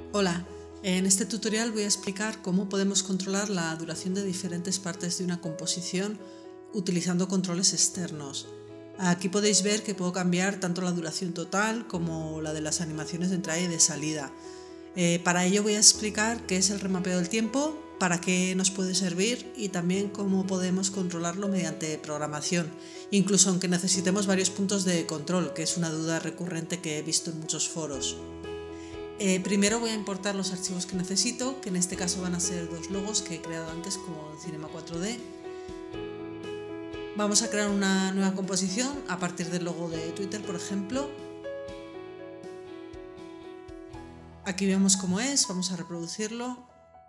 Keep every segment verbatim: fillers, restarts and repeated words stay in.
Hola, en este tutorial voy a explicar cómo podemos controlar la duración de diferentes partes de una composición utilizando controles externos. Aquí podéis ver que puedo cambiar tanto la duración total como la de las animaciones de entrada y de salida. Eh, para ello voy a explicar qué es el remapeo del tiempo, para qué nos puede servir y también cómo podemos controlarlo mediante programación, incluso aunque necesitemos varios puntos de control, que es una duda recurrente que he visto en muchos foros. Eh, primero voy a importar los archivos que necesito, que en este caso van a ser dos logos que he creado antes con Cinema cuatro D. Vamos a crear una nueva composición a partir del logo de Twitter, por ejemplo. Aquí vemos cómo es, vamos a reproducirlo.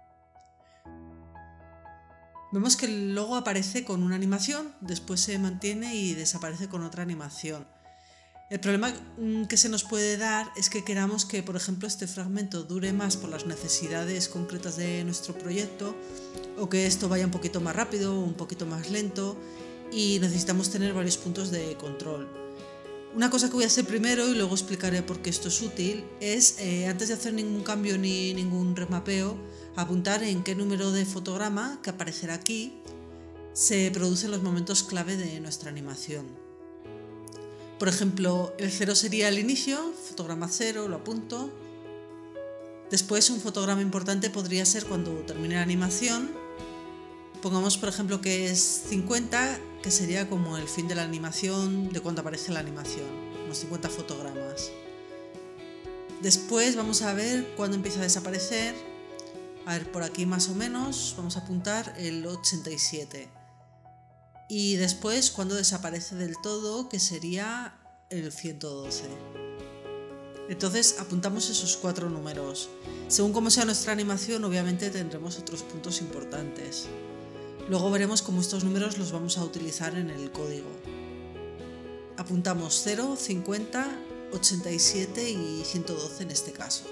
Vemos que el logo aparece con una animación, después se mantiene y desaparece con otra animación. El problema que se nos puede dar es que queramos que, por ejemplo, este fragmento dure más por las necesidades concretas de nuestro proyecto, o que esto vaya un poquito más rápido o un poquito más lento, y necesitamos tener varios puntos de control. Una cosa que voy a hacer primero, y luego explicaré por qué esto es útil, es, eh, antes de hacer ningún cambio ni ningún remapeo, apuntar en qué número de fotograma, que aparecerá aquí, se producen los momentos clave de nuestra animación. Por ejemplo, el cero sería el inicio, fotograma cero, lo apunto. Después un fotograma importante podría ser cuando termine la animación. Pongamos por ejemplo que es cincuenta, que sería como el fin de la animación, de cuando aparece la animación, unos cincuenta fotogramas. Después vamos a ver cuándo empieza a desaparecer. A ver, por aquí más o menos, vamos a apuntar el ochenta y siete. Y después cuando desaparece del todo, que sería el ciento doce. Entonces apuntamos esos cuatro números. Según cómo sea nuestra animación, obviamente tendremos otros puntos importantes. Luego veremos cómo estos números los vamos a utilizar en el código. Apuntamos cero, cincuenta, ochenta y siete y ciento doce en este caso.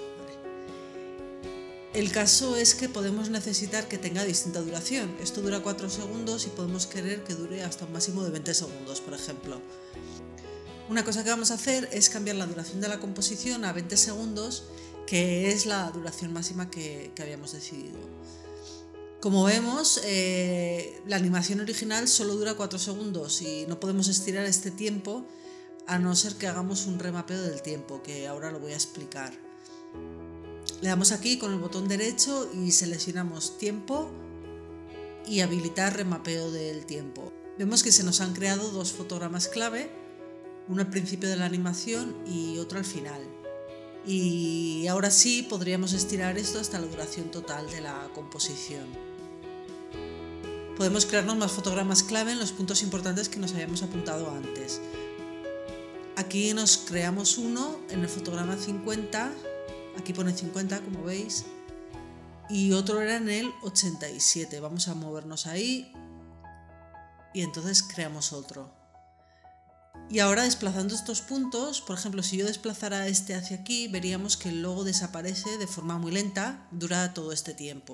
El caso es que podemos necesitar que tenga distinta duración. Esto dura cuatro segundos y podemos querer que dure hasta un máximo de veinte segundos, por ejemplo. Una cosa que vamos a hacer es cambiar la duración de la composición a veinte segundos, que es la duración máxima que, que habíamos decidido. Como vemos, eh, la animación original solo dura cuatro segundos y no podemos estirar este tiempo a no ser que hagamos un remapeo del tiempo, que ahora lo voy a explicar. Le damos aquí con el botón derecho y seleccionamos tiempo y habilitar remapeo del tiempo. Vemos que se nos han creado dos fotogramas clave, uno al principio de la animación y otro al final. Y ahora sí podríamos estirar esto hasta la duración total de la composición. Podemos crearnos más fotogramas clave en los puntos importantes que nos habíamos apuntado antes. Aquí nos creamos uno en el fotograma cincuenta. Aquí pone cincuenta, como veis, y otro era en el ochenta y siete. Vamos a movernos ahí y entonces creamos otro. Y ahora desplazando estos puntos, por ejemplo, si yo desplazara este hacia aquí, veríamos que el logo desaparece de forma muy lenta, dura todo este tiempo.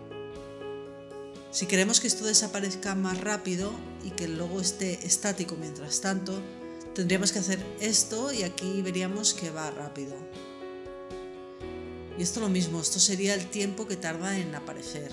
Si queremos que esto desaparezca más rápido y que el logo esté estático mientras tanto, tendríamos que hacer esto y aquí veríamos que va rápido. Y esto lo mismo, esto sería el tiempo que tarda en aparecer.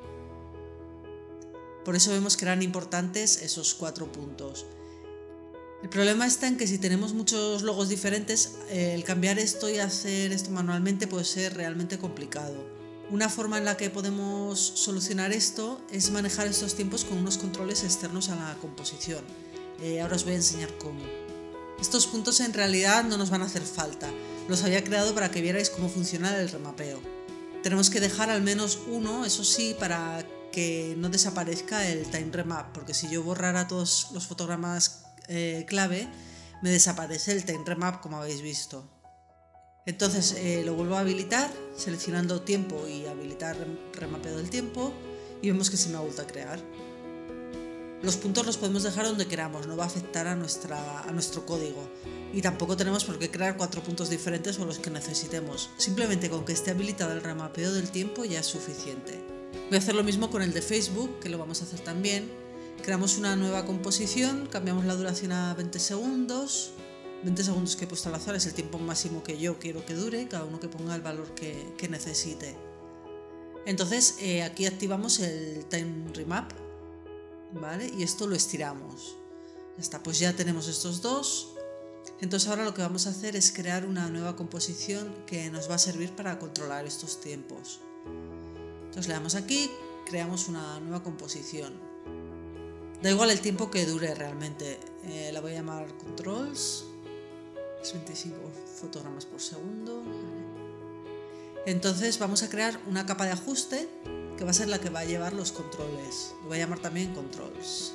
Por eso vemos que eran importantes esos cuatro puntos. El problema está en que si tenemos muchos logos diferentes, el cambiar esto y hacer esto manualmente puede ser realmente complicado. Una forma en la que podemos solucionar esto es manejar estos tiempos con unos controles externos a la composición. Eh, ahora os voy a enseñar cómo. Estos puntos en realidad no nos van a hacer falta. Los había creado para que vierais cómo funciona el remapeo. Tenemos que dejar al menos uno, eso sí, para que no desaparezca el time remap, porque si yo borrara todos los fotogramas eh, clave, me desaparece el time remap, como habéis visto. Entonces eh, lo vuelvo a habilitar, seleccionando tiempo y habilitar remapeo del tiempo, y vemos que se me ha vuelto a crear. Los puntos los podemos dejar donde queramos, no va a afectar a, nuestra, a nuestro código. Y tampoco tenemos por qué crear cuatro puntos diferentes o los que necesitemos. Simplemente con que esté habilitado el remapeo del tiempo ya es suficiente. Voy a hacer lo mismo con el de Facebook, que lo vamos a hacer también. Creamos una nueva composición, cambiamos la duración a veinte segundos veinte segundos que he puesto al azar es el tiempo máximo que yo quiero que dure, cada uno que ponga el valor que, que necesite. Entonces eh, aquí activamos el time remap, ¿vale? Y esto lo estiramos. Ya está, pues ya tenemos estos dos. Entonces ahora lo que vamos a hacer es crear una nueva composición que nos va a servir para controlar estos tiempos. Entonces le damos aquí, creamos una nueva composición. Da igual el tiempo que dure realmente. Eh, la voy a llamar controls. Es veinticinco fotogramas por segundo. Entonces vamos a crear una capa de ajuste que va a ser la que va a llevar los controles. Lo voy a llamar también controls.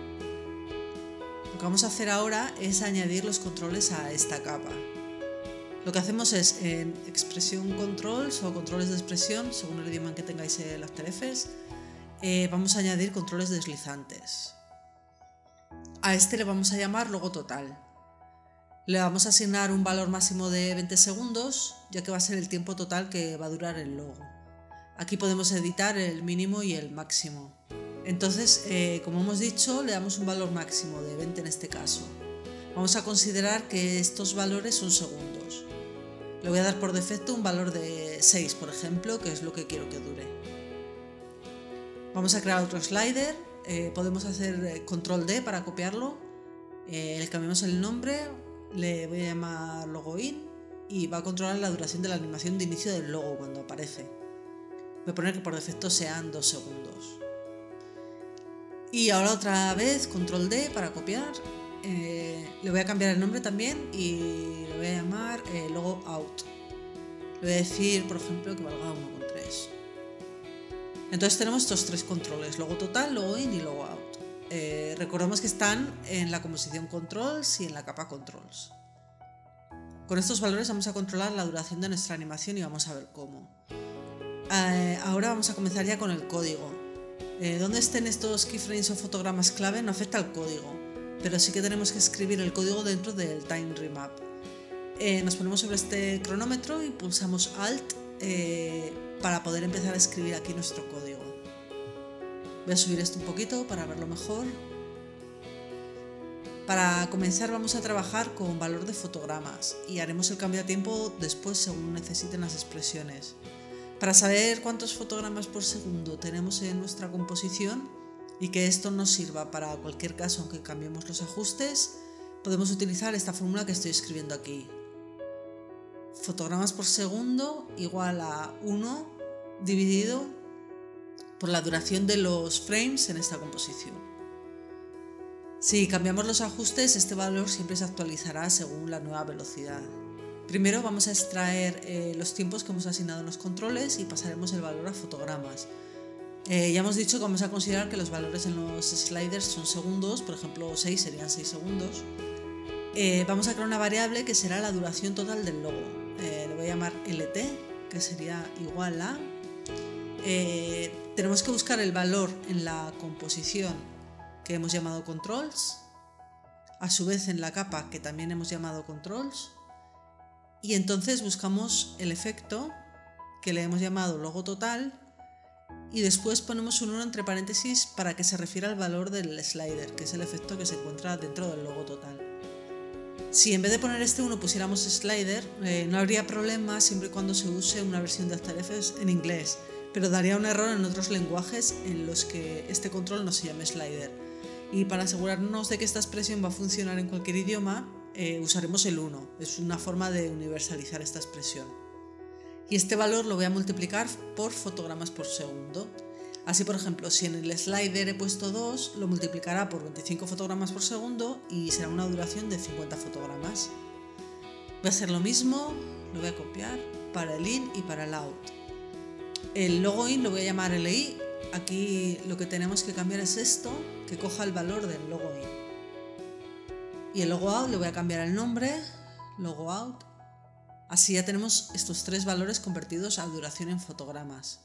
Lo que vamos a hacer ahora es añadir los controles a esta capa. Lo que hacemos es en expresión controls o controles de expresión, según el idioma en que tengáis el After Effects, eh, vamos a añadir controles deslizantes. A este le vamos a llamar logo total. Le vamos a asignar un valor máximo de veinte segundos, ya que va a ser el tiempo total que va a durar el logo. Aquí podemos editar el mínimo y el máximo. Entonces, eh, como hemos dicho, le damos un valor máximo de veinte en este caso. Vamos a considerar que estos valores son segundos. Le voy a dar por defecto un valor de seis, por ejemplo, que es lo que quiero que dure. Vamos a crear otro slider. Eh, podemos hacer control D para copiarlo. Eh, le cambiamos el nombre. Le voy a llamar logo in y va a controlar la duración de la animación de inicio del logo cuando aparece. Voy a poner que por defecto sean dos segundos. Y ahora otra vez control D para copiar. Eh, le voy a cambiar el nombre también y le voy a llamar eh, logo out. Le voy a decir, por ejemplo, que valga uno coma tres. Entonces tenemos estos tres controles: logo total, logo in y logo out. Eh, recordemos que están en la composición controls y en la capa controls. Con estos valores vamos a controlar la duración de nuestra animación y vamos a ver cómo. Eh, ahora vamos a comenzar ya con el código. Eh, donde estén estos keyframes o fotogramas clave no afecta al código, pero sí que tenemos que escribir el código dentro del time remap. Eh, nos ponemos sobre este cronómetro y pulsamos Alt eh, para poder empezar a escribir aquí nuestro código. Voy a subir esto un poquito para verlo mejor. Para comenzar vamos a trabajar con valor de fotogramas y haremos el cambio de tiempo después según necesiten las expresiones. Para saber cuántos fotogramas por segundo tenemos en nuestra composición y que esto nos sirva para cualquier caso aunque cambiemos los ajustes, podemos utilizar esta fórmula que estoy escribiendo aquí. Fotogramas por segundo igual a uno dividido por la duración de los frames en esta composición. Si cambiamos los ajustes, este valor siempre se actualizará según la nueva velocidad. Primero vamos a extraer eh, los tiempos que hemos asignado en los controles y pasaremos el valor a fotogramas. Eh, ya hemos dicho que vamos a considerar que los valores en los sliders son segundos, por ejemplo seis serían seis segundos. Eh, vamos a crear una variable que será la duración total del logo. Eh, le voy a llamar L T, que sería igual a... Eh, tenemos que buscar el valor en la composición que hemos llamado controls, a su vez en la capa que también hemos llamado controls, y entonces buscamos el efecto que le hemos llamado logo total y después ponemos un uno entre paréntesis para que se refiera al valor del slider, que es el efecto que se encuentra dentro del logo total. Si en vez de poner este uno pusiéramos slider, eh, no habría problema siempre y cuando se use una versión de After Effects en inglés, pero daría un error en otros lenguajes en los que este control no se llame slider. Y para asegurarnos de que esta expresión va a funcionar en cualquier idioma, eh, usaremos el uno. Es una forma de universalizar esta expresión. Y este valor lo voy a multiplicar por fotogramas por segundo. Así, por ejemplo, si en el slider he puesto dos, lo multiplicará por veinticinco fotogramas por segundo y será una duración de cincuenta fotogramas. Voy a hacer lo mismo, lo voy a copiar para el in y para el out. El logo in lo voy a llamar L I. Aquí lo que tenemos que cambiar es esto, que coja el valor del logo in. Y el logo out le voy a cambiar el nombre, logo out. Así ya tenemos estos tres valores convertidos a duración en fotogramas.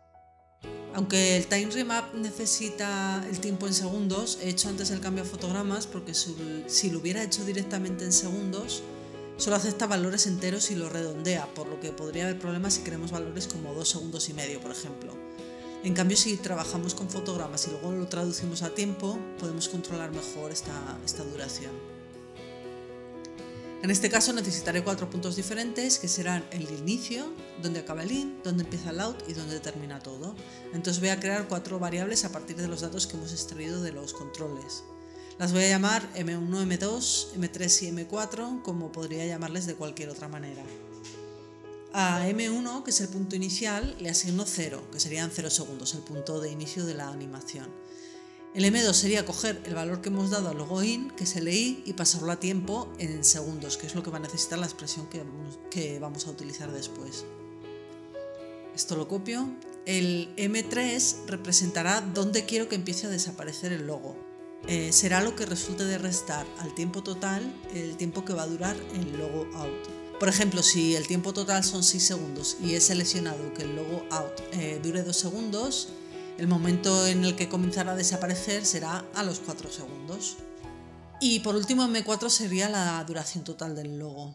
Aunque el time remap necesita el tiempo en segundos, he hecho antes el cambio a fotogramas porque si lo hubiera hecho directamente en segundos, solo acepta valores enteros y lo redondea, por lo que podría haber problemas si queremos valores como dos segundos y medio, por ejemplo. En cambio, si trabajamos con fotogramas y luego lo traducimos a tiempo, podemos controlar mejor esta, esta duración. En este caso necesitaré cuatro puntos diferentes que serán el inicio, donde acaba el in, donde empieza el out y donde termina todo. Entonces voy a crear cuatro variables a partir de los datos que hemos extraído de los controles. Las voy a llamar eme uno, eme dos, eme tres y eme cuatro, como podría llamarles de cualquier otra manera. A eme uno, que es el punto inicial, le asigno cero, que serían cero segundos, el punto de inicio de la animación. El eme dos sería coger el valor que hemos dado al logo in, que es el i, y pasarlo a tiempo en segundos, que es lo que va a necesitar la expresión que vamos, que vamos a utilizar después. Esto lo copio. El eme tres representará dónde quiero que empiece a desaparecer el logo. Eh, será lo que resulte de restar al tiempo total el tiempo que va a durar el logo out. Por ejemplo, si el tiempo total son seis segundos y he seleccionado que el logo out eh, dure dos segundos, el momento en el que comenzará a desaparecer será a los cuatro segundos. Y por último, eme cuatro sería la duración total del logo.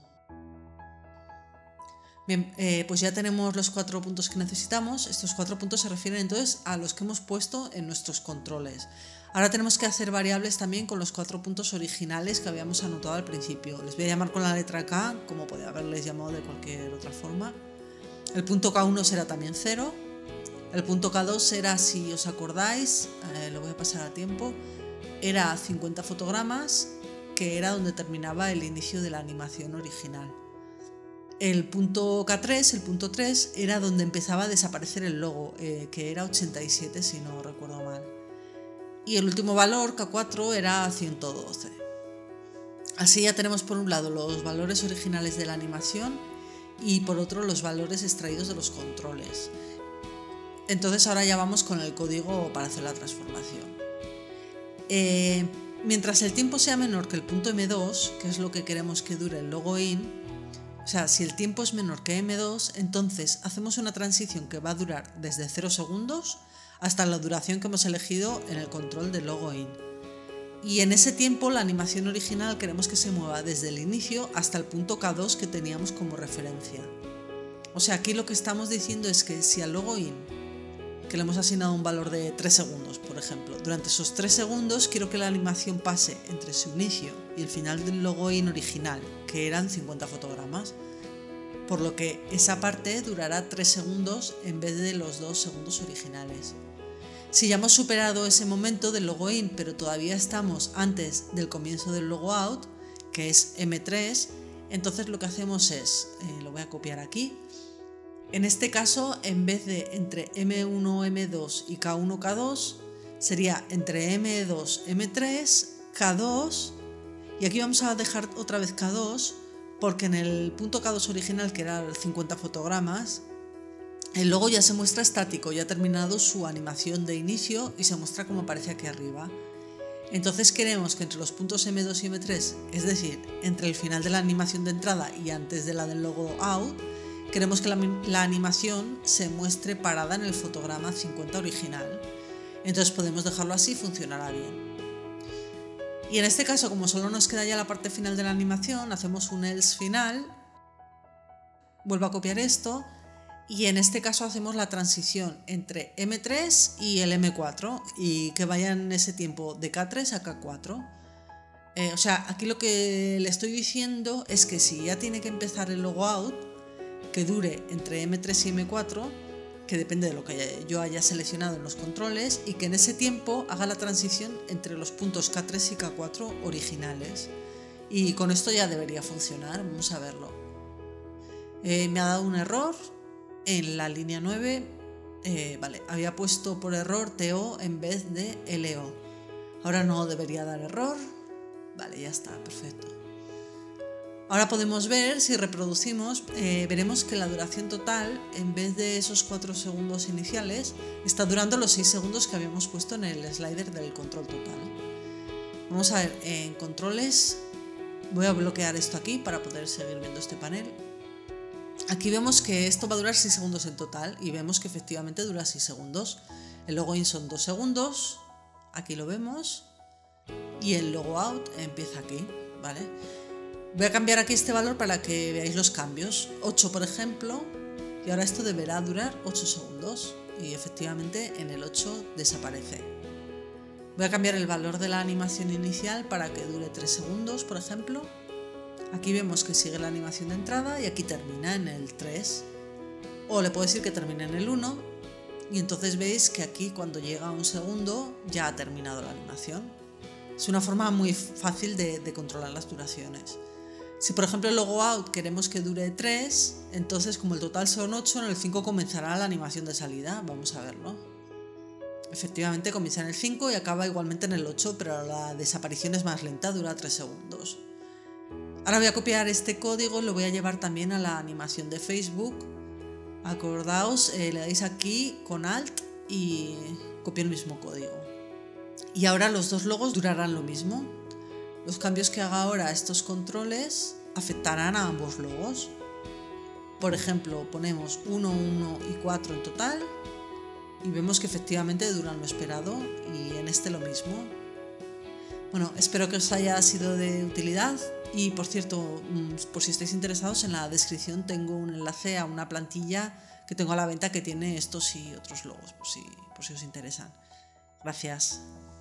Bien, eh, pues ya tenemos los cuatro puntos que necesitamos. Estos cuatro puntos se refieren entonces a los que hemos puesto en nuestros controles. Ahora tenemos que hacer variables también con los cuatro puntos originales que habíamos anotado al principio. Les voy a llamar con la letra K, como podría haberles llamado de cualquier otra forma. El punto ka uno será también cero. El punto ka dos era, si os acordáis, eh, lo voy a pasar a tiempo, era cincuenta fotogramas, que era donde terminaba el inicio de la animación original. El punto ka tres, el punto tres, era donde empezaba a desaparecer el logo, eh, que era ochenta y siete si no recuerdo mal. Y el último valor, ka cuatro, era ciento doce. Así ya tenemos por un lado los valores originales de la animación y por otro los valores extraídos de los controles. Entonces ahora ya vamos con el código para hacer la transformación. Eh, mientras el tiempo sea menor que el punto eme dos, que es lo que queremos que dure el logo in, o sea, si el tiempo es menor que eme dos, entonces hacemos una transición que va a durar desde cero segundos hasta la duración que hemos elegido en el control del logo in. Y en ese tiempo la animación original queremos que se mueva desde el inicio hasta el punto ka dos que teníamos como referencia. O sea, aquí lo que estamos diciendo es que si al logo in, que le hemos asignado un valor de tres segundos, por ejemplo, durante esos tres segundos quiero que la animación pase entre su inicio y el final del logo in original, que eran cincuenta fotogramas, por lo que esa parte durará tres segundos en vez de los dos segundos originales. Si ya hemos superado ese momento del logo in, pero todavía estamos antes del comienzo del logo out, que es eme tres, entonces lo que hacemos es, eh, lo voy a copiar aquí. En este caso, en vez de entre eme uno, eme dos y ka uno, ka dos, sería entre eme dos, eme tres, ka dos, y aquí vamos a dejar otra vez ka dos, porque en el punto ka dos original, que era cincuenta fotogramas, el logo ya se muestra estático, ya ha terminado su animación de inicio y se muestra como aparece aquí arriba. Entonces queremos que entre los puntos eme dos y eme tres, es decir, entre el final de la animación de entrada y antes de la del logo out, queremos que la, la animación se muestre parada en el fotograma cincuenta original. Entonces podemos dejarlo así y funcionará bien. Y en este caso, como solo nos queda ya la parte final de la animación, hacemos un else final, vuelvo a copiar esto, y en este caso hacemos la transición entre eme tres y el eme cuatro, y que vaya en ese tiempo de ka tres a ka cuatro. Eh, o sea, aquí lo que le estoy diciendo es que si ya tiene que empezar el logo out, que dure entre eme tres y eme cuatro, que depende de lo que yo haya seleccionado en los controles, y que en ese tiempo haga la transición entre los puntos ka tres y ka cuatro originales. Y con esto ya debería funcionar, vamos a verlo. Eh, me ha dado un error en la línea nueve, eh, vale, había puesto por error te o en vez de ele o. Ahora no debería dar error, vale, ya está, perfecto. Ahora podemos ver, si reproducimos, eh, veremos que la duración total, en vez de esos cuatro segundos iniciales, está durando los seis segundos que habíamos puesto en el slider del control total. Vamos a ver, en controles, voy a bloquear esto aquí para poder seguir viendo este panel. Aquí vemos que esto va a durar seis segundos en total y vemos que efectivamente dura seis segundos. El logo in son dos segundos, aquí lo vemos, y el logo out empieza aquí, ¿vale? Voy a cambiar aquí este valor para que veáis los cambios. ocho, por ejemplo, y ahora esto deberá durar ocho segundos y efectivamente en el ocho desaparece. Voy a cambiar el valor de la animación inicial para que dure tres segundos, por ejemplo. Aquí vemos que sigue la animación de entrada y aquí termina en el tres. O le puedo decir que termine en el uno y entonces veis que aquí cuando llega a un segundo ya ha terminado la animación. Es una forma muy fácil de, de controlar las duraciones. Si por ejemplo el logout queremos que dure tres, entonces como el total son ocho, en el cinco comenzará la animación de salida. Vamos a verlo. Efectivamente comienza en el cinco y acaba igualmente en el ocho, pero la desaparición es más lenta, dura tres segundos. Ahora voy a copiar este código y lo voy a llevar también a la animación de Facebook. Acordaos, eh, le dais aquí con Alt y copio el mismo código. Y ahora los dos logos durarán lo mismo. Los cambios que haga ahora a estos controles afectarán a ambos logos. Por ejemplo, ponemos uno, uno y cuatro en total y vemos que efectivamente duran lo esperado y en este lo mismo. Bueno, espero que os haya sido de utilidad y por cierto, por si estáis interesados, en la descripción tengo un enlace a una plantilla que tengo a la venta que tiene estos y otros logos, por si, por si os interesan. Gracias.